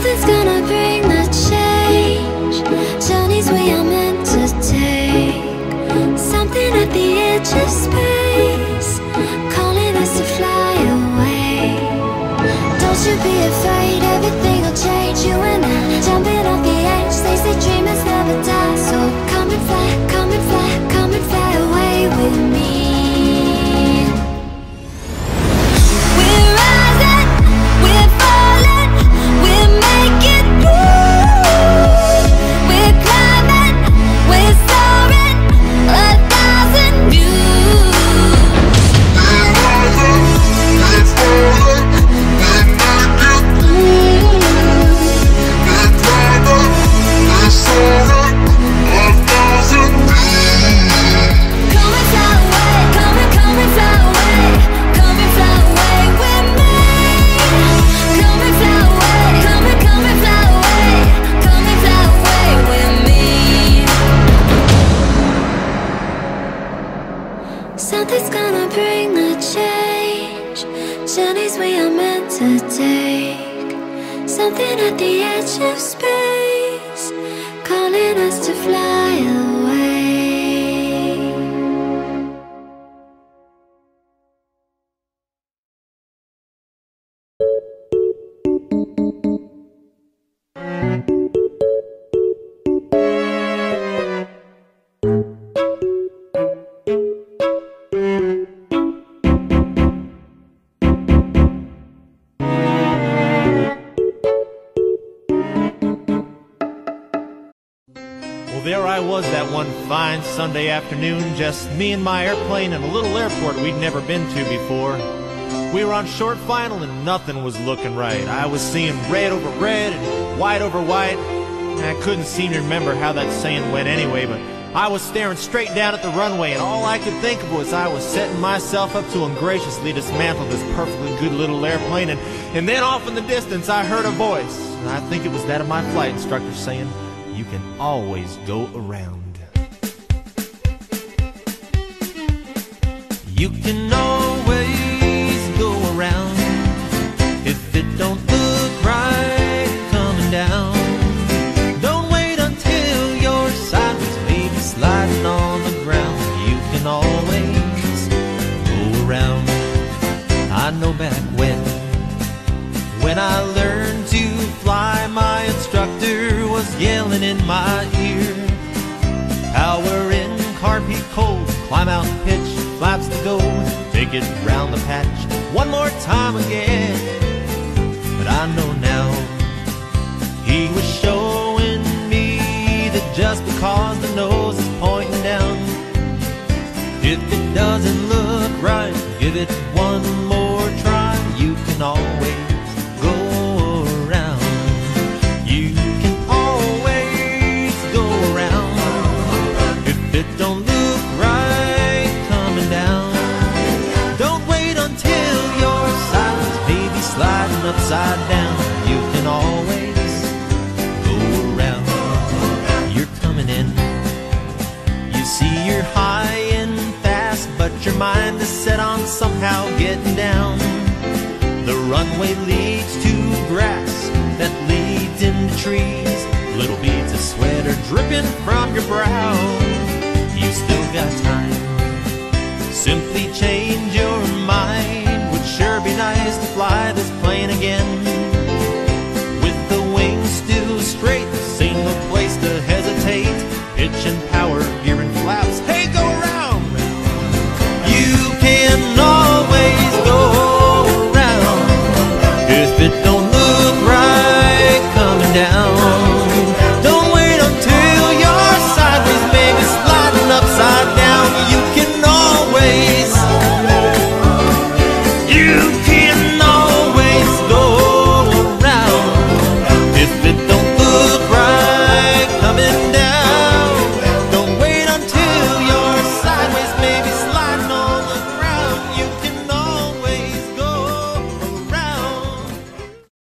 Something's gonna bring the change. Journeys we are meant to take. Something at the edge of space, calling us to fly away. Don't you be afraid, everything will change. You and I, jumping off the edge. They say dreamers never die. So come and fly, come and fly, come and fly away with me. Something's gonna bring the change. Journeys we are meant to take. Something at the edge of space, calling us to fly away. Well, there I was that one fine Sunday afternoon, just me and my airplane in a little airport we'd never been to before. We were on short final and nothing was looking right. I was seeing red over red and white over white. And I couldn't seem to remember how that saying went anyway, but I was staring straight down at the runway, and all I could think of was I was setting myself up to ungraciously dismantle this perfectly good little airplane. And then off in the distance I heard a voice, and I think it was that of my flight instructor saying, "You can always go around. You can always go around. If it don't look right coming down, don't wait until you're sideways, maybe sliding on the ground. You can always go around." I know back when I learned to fly, my instructor was yelling in my ear, "Power in, carpet cold, climb out and pitch, flaps to go, take it round the patch one more time again." But I know now, he was showing me that just because the nose is pointing down, if it doesn't look right, give it one more try. You can always go around. You can always go around. If it don't look right coming down, don't wait until you're silent, maybe sliding upside down. You can always go around. You're coming in, you see you're high and fast, but your mind is set on somehow getting down. The runway leads to grass that leads into trees. Little beads of sweat are dripping from your brow. You still got time, simply change your mind. Would sure be nice to fly this plane again.